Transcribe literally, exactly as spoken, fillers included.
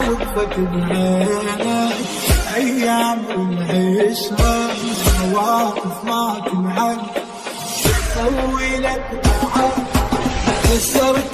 حبك بعينك أيام ونعيشها مواقف ما تنعد. سوي لك بعد كسرت